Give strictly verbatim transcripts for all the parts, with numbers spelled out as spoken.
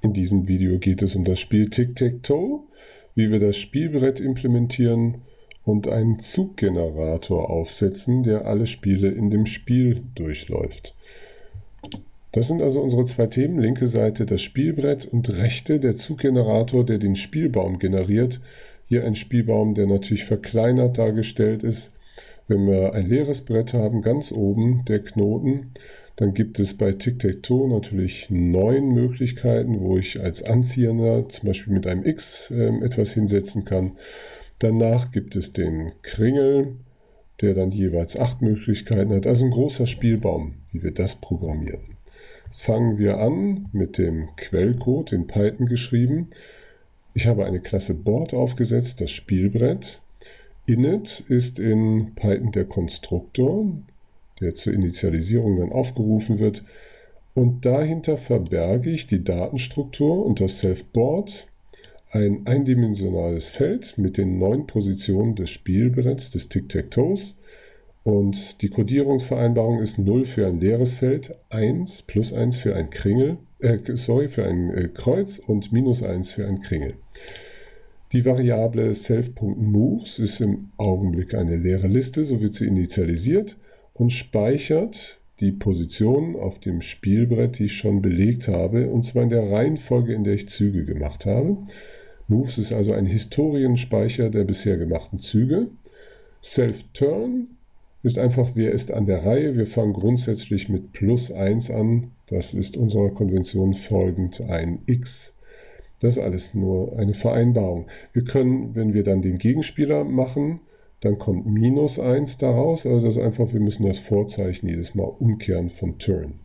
In diesem Video geht es um das Spiel Tic-Tac-Toe, wie wir das Spielbrett implementieren und einen Zuggenerator aufsetzen, der alle Spiele in dem Spiel durchläuft. Das sind also unsere zwei Themen, linke Seite das Spielbrett und rechte der Zuggenerator, der den Spielbaum generiert. Hier ein Spielbaum, der natürlich verkleinert dargestellt ist. Wenn wir ein leeres Brett haben, ganz oben der Knoten, dann gibt es bei Tic-Tac-Toe natürlich neun Möglichkeiten, wo ich als Anziehender zum Beispiel mit einem X äh, etwas hinsetzen kann. Danach gibt es den Kringel, der dann jeweils acht Möglichkeiten hat. Also ein großer Spielbaum, wie wir das programmieren. Fangen wir an mit dem Quellcode in Python geschrieben. Ich habe eine Klasse Board aufgesetzt, das Spielbrett. Init ist in Python der Konstruktor, der zur Initialisierung dann aufgerufen wird. Und dahinter verberge ich die Datenstruktur und das Self-Board, ein eindimensionales Feld mit den neun Positionen des Spielbretts, des Tic-Tac-Toes. Und die Codierungsvereinbarung ist null für ein leeres Feld, eins plus eins für ein Kringel, äh, sorry, für ein äh, Kreuz und minus eins für ein Kringel. Die Variable self.moves ist im Augenblick eine leere Liste, so wird sie initialisiert und speichert die Positionen auf dem Spielbrett, die ich schon belegt habe, und zwar in der Reihenfolge, in der ich Züge gemacht habe. Moves ist also ein Historienspeicher der bisher gemachten Züge. Self-Turn ist einfach, wer ist an der Reihe. Wir fangen grundsätzlich mit plus eins an. Das ist unserer Konvention folgend ein X. Das ist alles nur eine Vereinbarung. Wir können, wenn wir dann den Gegenspieler machen, dann kommt minus eins daraus. Also das ist einfach, wir müssen das Vorzeichen jedes Mal umkehren von Turn.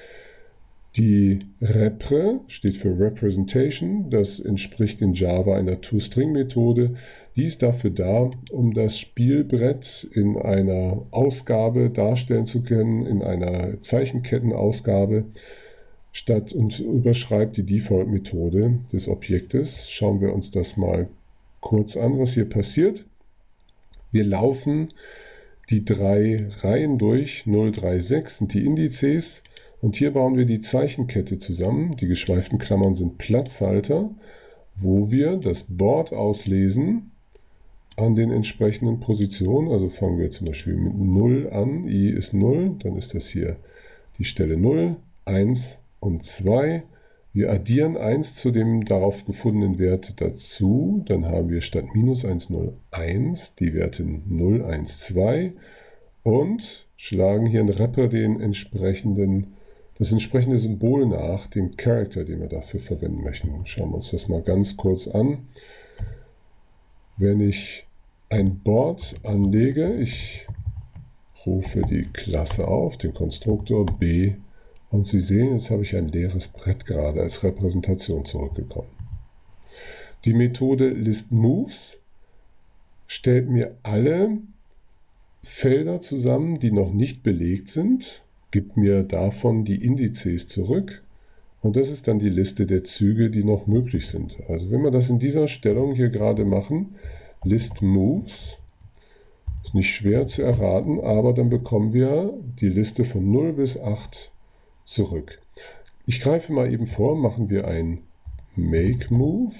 Die Repre steht für Representation. Das entspricht in Java einer ToString-Methode. Die ist dafür da, um das Spielbrett in einer Ausgabe darstellen zu können, in einer Zeichenkettenausgabe, statt und überschreibt die Default-Methode des Objektes. Schauen wir uns das mal kurz an, was hier passiert. Wir laufen die drei Reihen durch, null, drei, sechs sind die Indizes und hier bauen wir die Zeichenkette zusammen. Die geschweiften Klammern sind Platzhalter, wo wir das Board auslesen an den entsprechenden Positionen. Also fangen wir zum Beispiel mit null an, i ist null, dann ist das hier die Stelle null, eins und zwei. Wir addieren eins zu dem darauf gefundenen Wert dazu, dann haben wir statt minus eins, null, eins die Werte null, eins, zwei und schlagen hier in Repre den entsprechenden, das entsprechende Symbol nach, den Character, den wir dafür verwenden möchten. Schauen wir uns das mal ganz kurz an. Wenn ich ein Board anlege, ich rufe die Klasse auf, den Konstruktor B, und Sie sehen, jetzt habe ich ein leeres Brett gerade als Repräsentation zurückgekommen. Die Methode ListMoves stellt mir alle Felder zusammen, die noch nicht belegt sind, gibt mir davon die Indizes zurück und das ist dann die Liste der Züge, die noch möglich sind. Also wenn wir das in dieser Stellung hier gerade machen, ListMoves, ist nicht schwer zu erraten, aber dann bekommen wir die Liste von null bis acht zurück. Ich greife mal eben vor, machen wir ein Make-Move,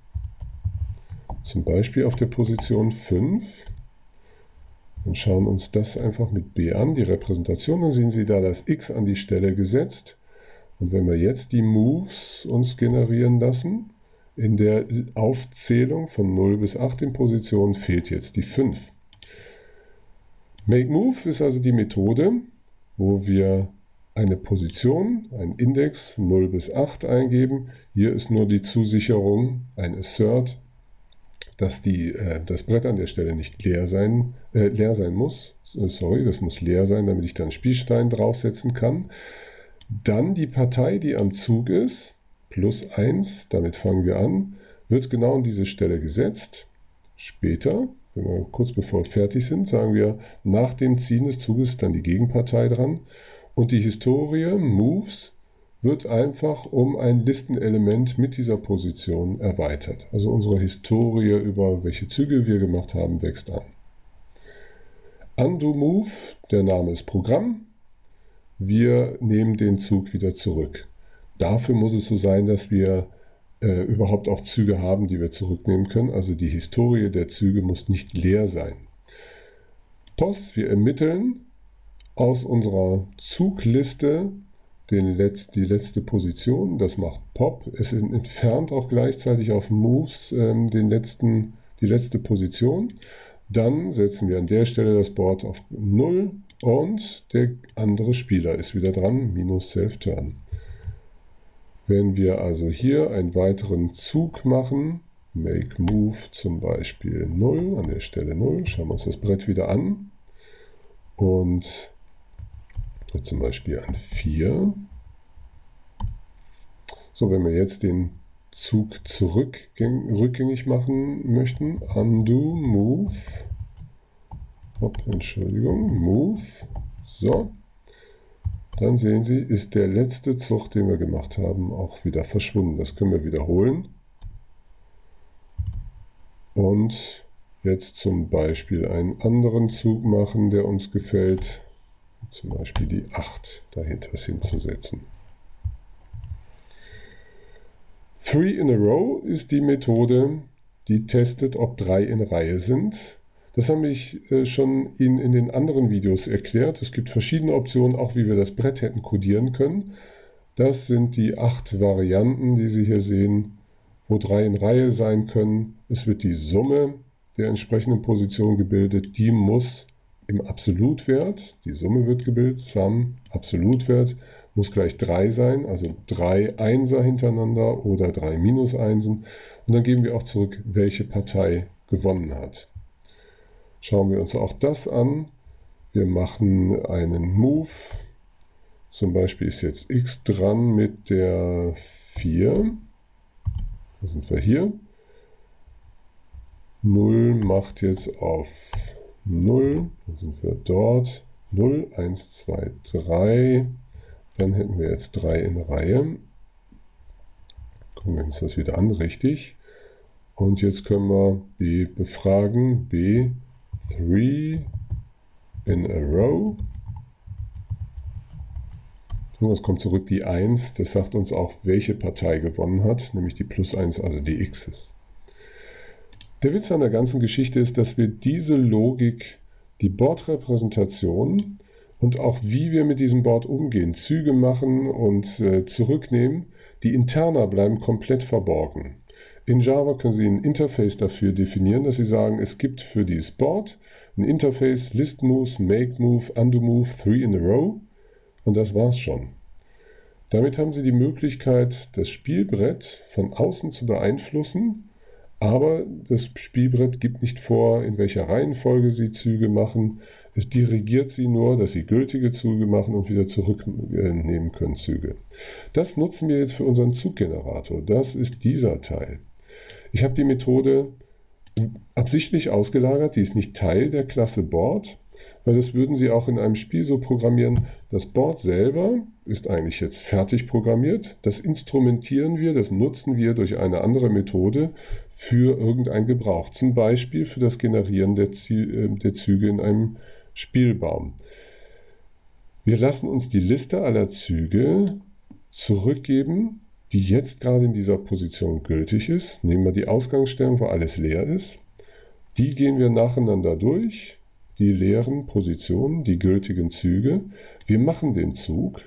zum Beispiel auf der Position fünf und schauen uns das einfach mit B an, die Repräsentation. Dann sehen Sie da das X an die Stelle gesetzt. Und wenn wir jetzt die Moves uns generieren lassen, in der Aufzählung von null bis acht in Position fehlt jetzt die fünf. Make-Move ist also die Methode, wo wir eine Position, einen Index null bis acht eingeben. Hier ist nur die Zusicherung, ein Assert, dass die, äh, das Brett an der Stelle nicht leer sein, äh, leer sein muss. Sorry, das muss leer sein, damit ich dann einen Spielstein draufsetzen kann. Dann die Partei, die am Zug ist, plus eins, damit fangen wir an, wird genau an diese Stelle gesetzt. Später, wenn wir kurz bevor wir fertig sind, sagen wir, nach dem Ziehen des Zuges dann die Gegenpartei dran. Und die Historie, Moves, wird einfach um ein Listenelement mit dieser Position erweitert. Also unsere Historie über welche Züge wir gemacht haben, wächst an. Undo Move, der Name ist Programm. Wir nehmen den Zug wieder zurück. Dafür muss es so sein, dass wir äh, überhaupt auch Züge haben, die wir zurücknehmen können. Also die Historie der Züge muss nicht leer sein. Pos, wir ermitteln aus unserer Zugliste den Letz-, die letzte Position. Das macht Pop. Es entfernt auch gleichzeitig auf Moves ähm, den letzten, die letzte Position. Dann setzen wir an der Stelle das Board auf null und der andere Spieler ist wieder dran, minus Self-Turn. Wenn wir also hier einen weiteren Zug machen, Make Move zum Beispiel null, an der Stelle null, schauen wir uns das Brett wieder an und zum Beispiel an vier. So, wenn wir jetzt den Zug zurück rückgängig machen möchten, Undo, Move, Hopp, Entschuldigung, Move, so. Dann sehen Sie, ist der letzte Zug, den wir gemacht haben, auch wieder verschwunden. Das können wir wiederholen. Und jetzt zum Beispiel einen anderen Zug machen, der uns gefällt. Zum Beispiel die acht dahinter hinzusetzen. Three in a row ist die Methode, die testet, ob drei in Reihe sind. Das habe ich äh, schon Ihnen in den anderen Videos erklärt. Es gibt verschiedene Optionen, auch wie wir das Brett hätten codieren können. Das sind die acht Varianten, die Sie hier sehen, wo drei in Reihe sein können. Es wird die Summe der entsprechenden Position gebildet. Die muss im Absolutwert, die Summe wird gebildet, Sum, Absolutwert, muss gleich drei sein, also drei Einser hintereinander oder drei Minus Einsen. Und dann geben wir auch zurück, welche Partei gewonnen hat. Schauen wir uns auch das an. Wir machen einen Move. Zum Beispiel ist jetzt X dran mit der vier. Da sind wir hier. null macht jetzt auf null. Dann sind wir dort. null, eins, zwei, drei. Dann hätten wir jetzt drei in Reihe. Gucken wir uns das wieder an, richtig. Und jetzt können wir B befragen. B, three in a row. Und es kommt zurück die eins. Das sagt uns auch, welche Partei gewonnen hat, nämlich die plus eins, also die X's. Der Witz an der ganzen Geschichte ist, dass wir diese Logik, die Boardrepräsentation und auch wie wir mit diesem Board umgehen, Züge machen und äh, zurücknehmen, die interner bleiben komplett verborgen. In Java können Sie ein Interface dafür definieren, dass Sie sagen, es gibt für dieses Board ein Interface, List Moves, Make Move, Undo Move, Three in a Row und das war's schon. Damit haben Sie die Möglichkeit, das Spielbrett von außen zu beeinflussen, aber das Spielbrett gibt nicht vor, in welcher Reihenfolge Sie Züge machen. Es dirigiert Sie nur, dass Sie gültige Züge machen und wieder zurücknehmen können Züge. Das nutzen wir jetzt für unseren Zuggenerator. Das ist dieser Teil. Ich habe die Methode absichtlich ausgelagert. Die ist nicht Teil der Klasse Board, weil das würden Sie auch in einem Spiel so programmieren. Das Board selber ist eigentlich jetzt fertig programmiert. Das instrumentieren wir, das nutzen wir durch eine andere Methode für irgendeinen Gebrauch. Zum Beispiel für das Generieren der, der Züge in einem Spielbaum. Wir lassen uns die Liste aller Züge zurückgeben, die jetzt gerade in dieser Position gültig ist. Nehmen wir die Ausgangsstellung, wo alles leer ist. Die gehen wir nacheinander durch, die leeren Positionen, die gültigen Züge. Wir machen den Zug,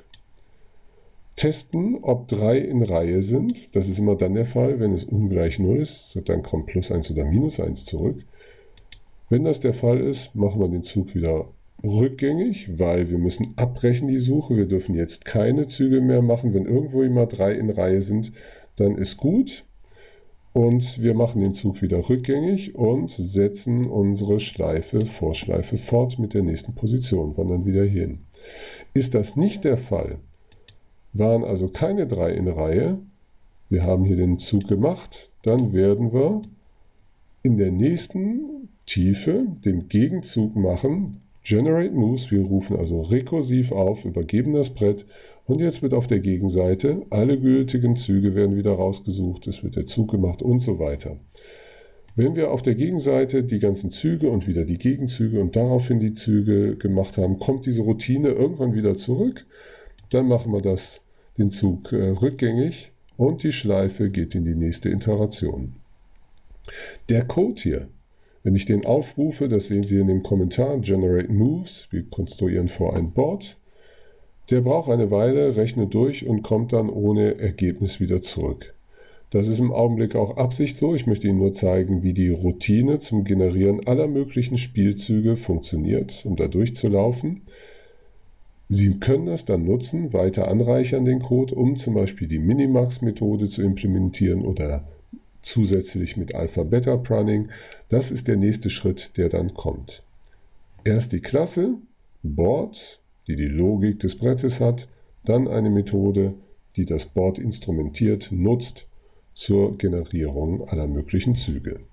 testen, ob drei in Reihe sind. Das ist immer dann der Fall, wenn es ungleich null ist. Dann kommt plus eins oder minus eins zurück. Wenn das der Fall ist, machen wir den Zug wieder rückgängig, weil wir müssen abbrechen die Suche. Wir dürfen jetzt keine Züge mehr machen. Wenn irgendwo immer drei in Reihe sind, dann ist gut. Und wir machen den Zug wieder rückgängig und setzen unsere Schleife, Vorschleife fort mit der nächsten Position, wandern wieder hin. Ist das nicht der Fall, waren also keine drei in Reihe, wir haben hier den Zug gemacht, dann werden wir in der nächsten Tiefe den Gegenzug machen, Generate Moves, wir rufen also rekursiv auf, übergeben das Brett und jetzt wird auf der Gegenseite, alle gültigen Züge werden wieder rausgesucht, es wird der Zug gemacht und so weiter. Wenn wir auf der Gegenseite die ganzen Züge und wieder die Gegenzüge und daraufhin die Züge gemacht haben, kommt diese Routine irgendwann wieder zurück, dann machen wir das den Zug äh, rückgängig und die Schleife geht in die nächste Iteration. Der Code hier, wenn ich den aufrufe, das sehen Sie in dem Kommentar, Generate Moves, wir konstruieren vor ein Board, der braucht eine Weile, rechnet durch und kommt dann ohne Ergebnis wieder zurück. Das ist im Augenblick auch Absicht so. Ich möchte Ihnen nur zeigen, wie die Routine zum Generieren aller möglichen Spielzüge funktioniert, um da durchzulaufen. Sie können das dann nutzen, weiter anreichern den Code, um zum Beispiel die Minimax-Methode zu implementieren oder zusätzlich mit Alpha-Beta-Pruning. Das ist der nächste Schritt, der dann kommt. Erst die Klasse, Board, die die Logik des Brettes hat, dann eine Methode, die das Board instrumentiert, nutzt zur Generierung aller möglichen Züge.